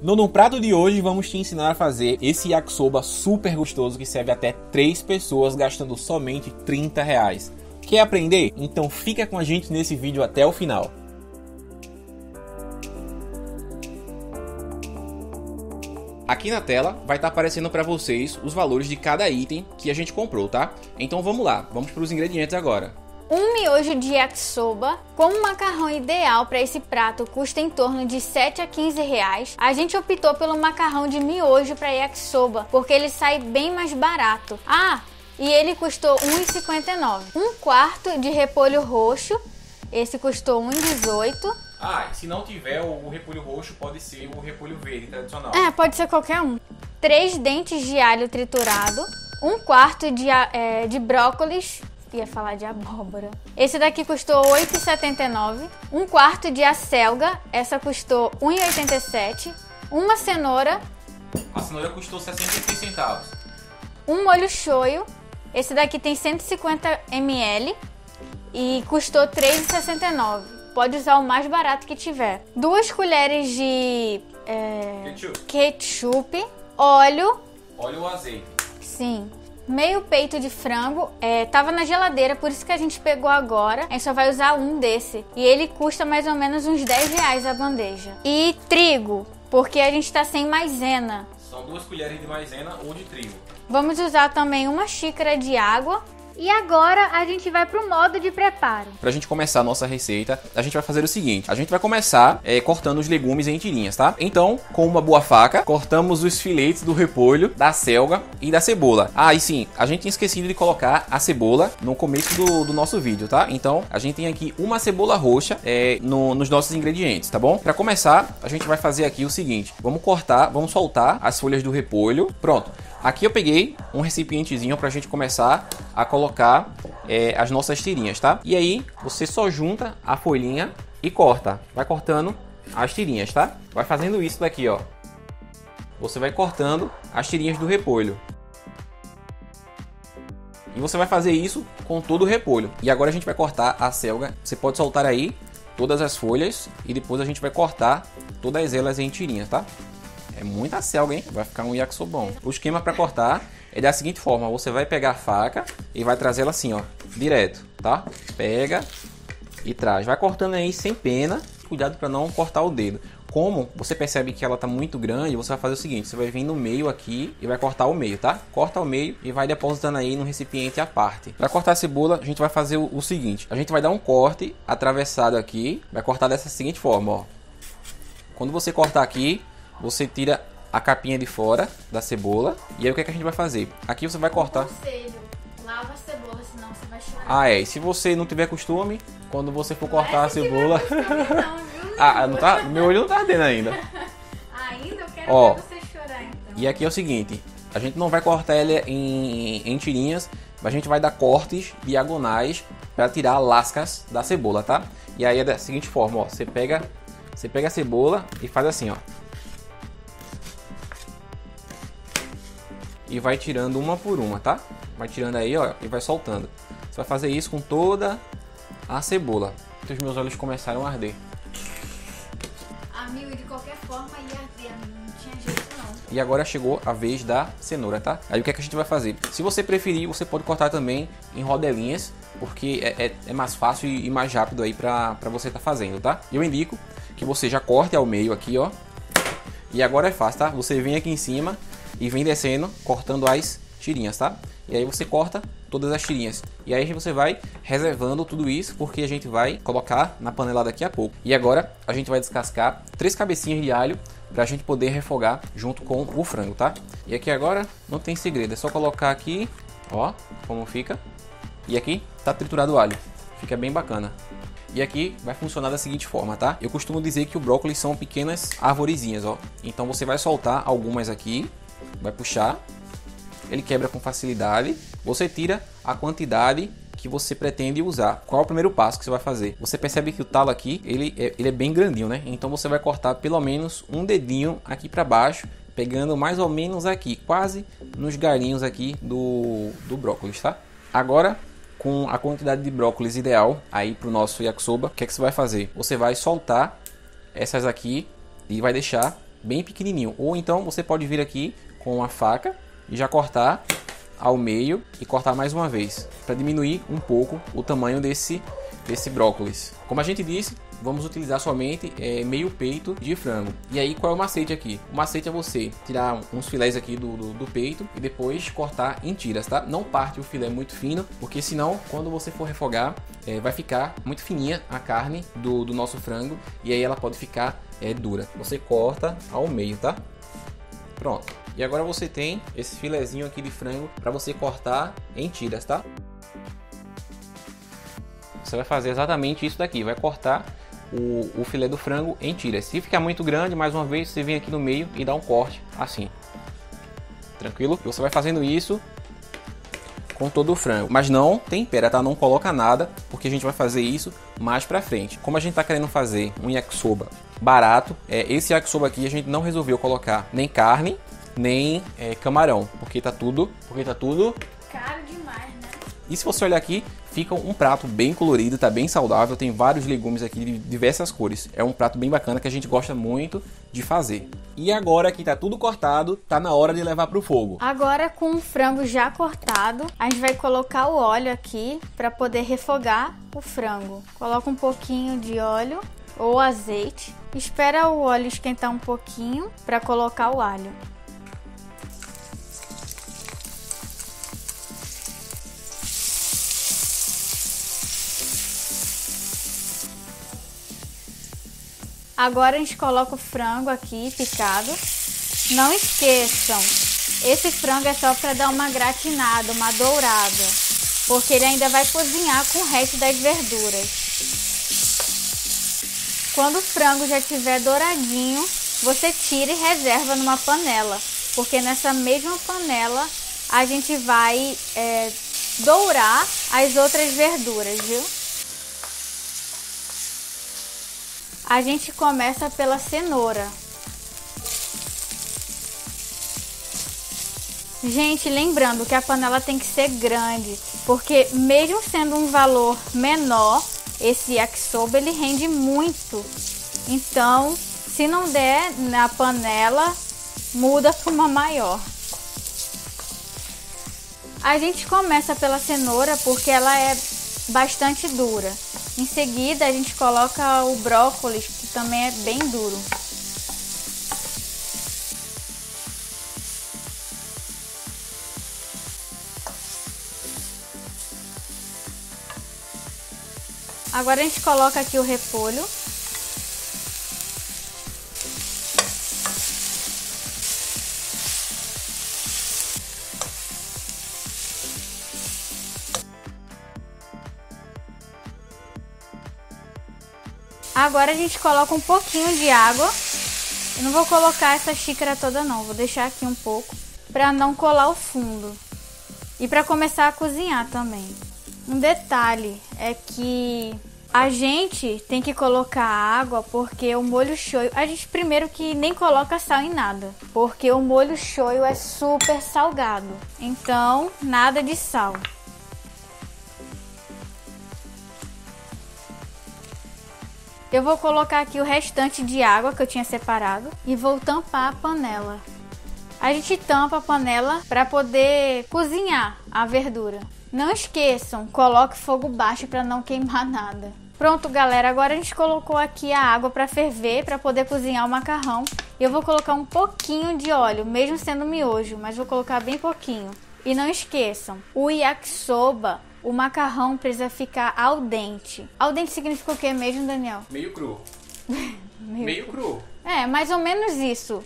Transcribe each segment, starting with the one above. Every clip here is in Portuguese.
No prato de hoje vamos te ensinar a fazer esse yakisoba super gostoso que serve até 3 pessoas gastando somente R$30. Quer aprender? Então fica com a gente nesse vídeo até o final. Aqui na tela vai estar aparecendo para vocês os valores de cada item que a gente comprou, tá? Então vamos lá, vamos para os ingredientes agora. Um miojo de yakisoba com um macarrão ideal para esse prato custa em torno de 7 a 15 reais. A gente optou pelo macarrão de miojo para yakisoba porque ele sai bem mais barato. E ele custou R$1,59. Um quarto de repolho roxo, esse custou R$1,18. E se não tiver o repolho roxo, pode ser o repolho verde tradicional. Pode ser qualquer um. 3 dentes de alho triturado, um quarto de brócolis. Ia falar de abóbora. Esse daqui custou R$8,79. Um quarto de acelga. Essa custou R$1,87. Uma cenoura. A cenoura custou 66 centavos. Um molho shoyu. Esse daqui tem 150 ml. E custou R$3,69. Pode usar o mais barato que tiver. 2 colheres de ketchup. Óleo. Óleo ou azeite? Sim. Meio peito de frango, tava na geladeira, por isso que a gente pegou agora. A gente só vai usar um desse. E ele custa mais ou menos uns R$10 a bandeja. E trigo, porque a gente tá sem maisena. São 2 colheres de maisena ou de trigo. Vamos usar também uma xícara de água. E agora a gente vai pro modo de preparo. Pra gente começar a nossa receita, a gente vai fazer o seguinte. A gente vai começar cortando os legumes em tirinhas, tá? Então, com uma boa faca, cortamos os filetes do repolho, da selga e da cebola. E sim, a gente tinha esquecido de colocar a cebola no começo do nosso vídeo, tá? Então, a gente tem aqui uma cebola roxa nos nossos ingredientes, tá bom? Pra começar, a gente vai fazer aqui o seguinte. Vamos soltar as folhas do repolho. Pronto. Aqui eu peguei um recipientezinho pra gente começar a colocar as nossas tirinhas, tá? E aí você só junta a folhinha e corta. Vai cortando as tirinhas, tá? Vai fazendo isso daqui, ó. Você vai cortando as tirinhas do repolho. E você vai fazer isso com todo o repolho. E agora a gente vai cortar a selga. Você pode soltar aí todas as folhas e depois a gente vai cortar todas elas em tirinha, tá? É muita selga, hein? Vai ficar um yakisobão. O esquema para cortar é da seguinte forma. Você vai pegar a faca e vai trazer ela assim, ó. Direto, tá? Pega e traz. Vai cortando aí sem pena. Cuidado para não cortar o dedo. Como você percebe que ela tá muito grande, você vai fazer o seguinte. Você vai vir no meio aqui e vai cortar o meio, tá? Corta o meio e vai depositando aí no recipiente à parte. Para cortar a cebola, a gente vai fazer o seguinte. A gente vai dar um corte atravessado aqui. Vai cortar dessa seguinte forma, ó. Quando você cortar aqui, você tira a capinha de fora da cebola. E aí o que é que a gente vai fazer? Aqui você vai cortar. Conselho, lava a cebola, senão você vai chorar. E se você não tiver costume, quando você for cortar a cebola. Não tá, meu olho não tá ardendo ainda. Ainda eu quero ver você chorar então. E aqui é o seguinte, a gente não vai cortar ela em tirinhas, mas a gente vai dar cortes diagonais para tirar lascas da cebola, tá? E aí é da seguinte forma, ó, você pega a cebola e faz assim, ó. E vai tirando uma por uma, tá? Vai tirando aí, ó, e vai soltando. Você vai fazer isso com toda a cebola. Os meus olhos começaram a arder. Amigo, de qualquer forma ia arder, não tinha jeito não. E agora chegou a vez da cenoura, tá? Aí o que é que a gente vai fazer? Se você preferir, você pode cortar também em rodelinhas, porque é mais fácil e mais rápido aí pra você tá fazendo, tá? Eu indico que você já corte ao meio aqui, ó. E agora é fácil, tá? Você vem aqui em cima e vem descendo, cortando as tirinhas, tá? E aí você corta todas as tirinhas. E aí você vai reservando tudo isso, porque a gente vai colocar na panela daqui a pouco. E agora a gente vai descascar 3 cabecinhas de alho pra gente poder refogar junto com o frango, tá? E aqui agora não tem segredo, é só colocar aqui, ó, como fica. E aqui tá triturado o alho, fica bem bacana. E aqui vai funcionar da seguinte forma, tá? Eu costumo dizer que o brócolis são pequenas arvorezinhas, ó. Então você vai soltar algumas aqui, vai puxar, ele quebra com facilidade. Você tira a quantidade que você pretende usar. Qual é o primeiro passo que você vai fazer? Você percebe que o talo aqui, ele é bem grandinho, né? Então você vai cortar pelo menos um dedinho aqui para baixo, pegando mais ou menos aqui, quase nos galinhos aqui do brócolis, tá? Agora, com a quantidade de brócolis ideal aí para o nosso yakisoba, o que é que você vai fazer? Você vai soltar essas aqui e vai deixar bem pequenininho. Ou então você pode vir aqui com uma faca e já cortar ao meio e cortar mais uma vez, para diminuir um pouco o tamanho desse brócolis. Como a gente disse, vamos utilizar somente meio peito de frango. E aí, qual é o macete aqui? O macete é você tirar uns filés aqui do peito e depois cortar em tiras, tá? Não parte o filé muito fino, porque senão, quando você for refogar, vai ficar muito fininha a carne do nosso frango e aí ela pode ficar dura. Você corta ao meio, tá? Pronto. E agora você tem esse filezinho aqui de frango para você cortar em tiras, tá? Você vai fazer exatamente isso daqui, vai cortar o filé do frango em tiras. Se ficar muito grande, mais uma vez, você vem aqui no meio e dá um corte assim. Tranquilo? E você vai fazendo isso com todo o frango. Mas não tempera, tá? Não coloca nada, porque a gente vai fazer isso mais pra frente. Como a gente tá querendo fazer um yakisoba barato, esse yakisoba aqui a gente não resolveu colocar nem carne, nem camarão, porque tá tudo caro demais, né? E se você olhar aqui, fica um prato bem colorido, tá bem saudável, tem vários legumes aqui de diversas cores. É um prato bem bacana que a gente gosta muito de fazer. E agora que tá tudo cortado, tá na hora de levar pro fogo. Agora, com o frango já cortado, a gente vai colocar o óleo aqui para poder refogar o frango. Coloca um pouquinho de óleo ou azeite. Espera o óleo esquentar um pouquinho para colocar o alho. Agora a gente coloca o frango aqui picado. Não esqueçam, esse frango é só para dar uma gratinada, uma dourada, porque ele ainda vai cozinhar com o resto das verduras. Quando o frango já estiver douradinho, você tira e reserva numa panela, porque nessa mesma panela a gente vai dourar as outras verduras, viu? A gente começa pela cenoura. Gente, lembrando que a panela tem que ser grande, porque mesmo sendo um valor menor, esse yakisoba ele rende muito. Então, se não der na panela, muda para uma maior. A gente começa pela cenoura porque ela é bastante dura. Em seguida, a gente coloca o brócolis, que também é bem duro. Agora a gente coloca aqui o repolho. Agora a gente coloca um pouquinho de água. Eu não vou colocar essa xícara toda não, vou deixar aqui um pouco para não colar o fundo. E para começar a cozinhar também. Um detalhe é que a gente tem que colocar água porque o molho shoyu, a gente primeiro que nem coloca sal em nada, porque o molho shoyu é super salgado. Então, nada de sal. Eu vou colocar aqui o restante de água que eu tinha separado e vou tampar a panela. A gente tampa a panela para poder cozinhar a verdura. Não esqueçam, coloque fogo baixo para não queimar nada. Pronto, galera, agora a gente colocou aqui a água para ferver, para poder cozinhar o macarrão. E eu vou colocar um pouquinho de óleo, mesmo sendo miojo, mas vou colocar bem pouquinho. E não esqueçam, o yakisoba, o macarrão precisa ficar al dente. Al dente significa o que mesmo, Daniel? Meio cru. Meio cru. É, mais ou menos isso.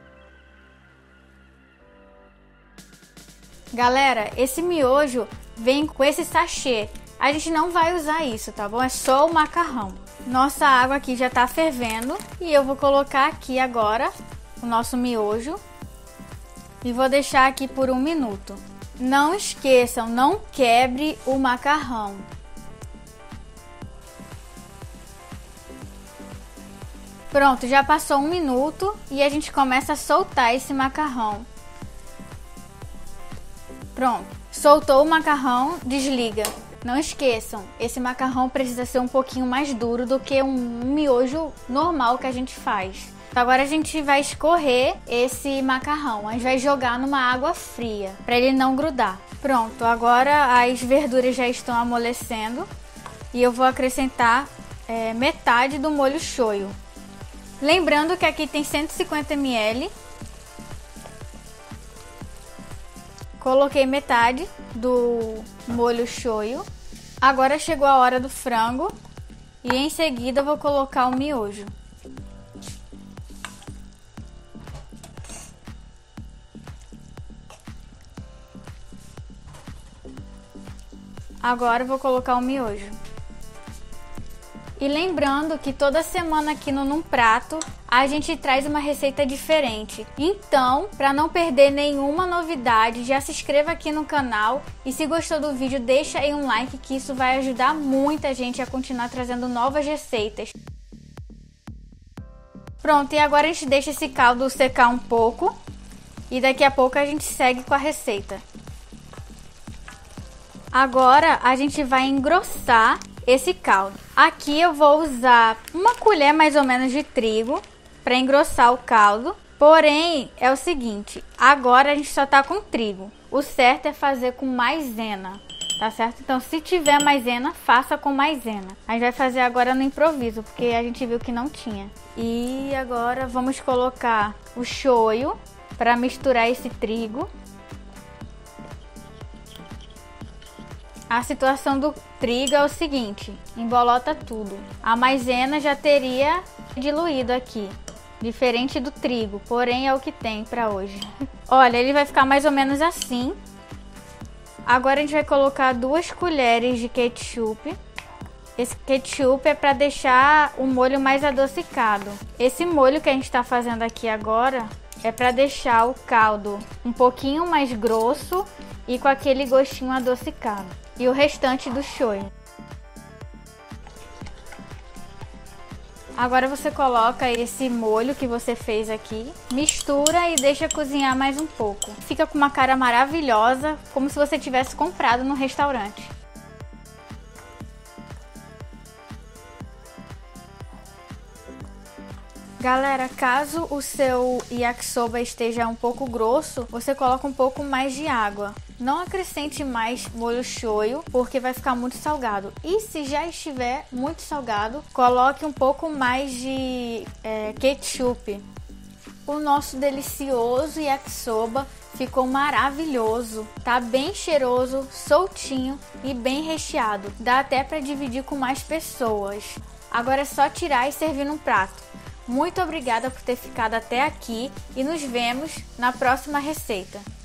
Galera, esse miojo vem com esse sachê. A gente não vai usar isso, tá bom? É só o macarrão. Nossa água aqui já tá fervendo. E eu vou colocar aqui agora o nosso miojo. E vou deixar aqui por 1 minuto. Não esqueçam, não quebre o macarrão. Pronto, já passou 1 minuto e a gente começa a soltar esse macarrão. Pronto, soltou o macarrão, desliga. Não esqueçam, esse macarrão precisa ser um pouquinho mais duro do que um miojo normal que a gente faz. Agora a gente vai escorrer esse macarrão, a gente vai jogar numa água fria, para ele não grudar. Pronto, agora as verduras já estão amolecendo e eu vou acrescentar metade do molho shoyu. Lembrando que aqui tem 150 ml. Coloquei metade do molho shoyu. Agora chegou a hora do frango e em seguida eu vou colocar o miojo. Agora eu vou colocar o miojo. E lembrando que toda semana aqui no Num Prato a gente traz uma receita diferente. Então, para não perder nenhuma novidade, já se inscreva aqui no canal e se gostou do vídeo, deixa aí um like que isso vai ajudar muita gente a continuar trazendo novas receitas. Pronto, e agora a gente deixa esse caldo secar um pouco e daqui a pouco a gente segue com a receita. Agora a gente vai engrossar esse caldo. Aqui eu vou usar uma colher mais ou menos de trigo para engrossar o caldo. Porém, é o seguinte, agora a gente só tá com trigo. O certo é fazer com maisena, tá certo? Então, se tiver maisena, faça com maisena. A gente vai fazer agora no improviso, porque a gente viu que não tinha. E agora vamos colocar o shoyu para misturar esse trigo. A situação do trigo é o seguinte, embolota tudo. A maisena já teria diluído aqui, diferente do trigo, porém é o que tem para hoje. Olha, ele vai ficar mais ou menos assim. Agora a gente vai colocar 2 colheres de ketchup. Esse ketchup é para deixar o molho mais adocicado. Esse molho que a gente está fazendo aqui agora é para deixar o caldo um pouquinho mais grosso e com aquele gostinho adocicado. E o restante do shoyu. Agora você coloca esse molho que você fez aqui, mistura e deixa cozinhar mais um pouco. Fica com uma cara maravilhosa, como se você tivesse comprado no restaurante. Galera, caso o seu yakisoba esteja um pouco grosso, você coloca um pouco mais de água. Não acrescente mais molho shoyu, porque vai ficar muito salgado. E se já estiver muito salgado, coloque um pouco mais de ketchup. O nosso delicioso yakisoba ficou maravilhoso. Tá bem cheiroso, soltinho e bem recheado. Dá até para dividir com mais pessoas. Agora é só tirar e servir num prato. Muito obrigada por ter ficado até aqui e nos vemos na próxima receita.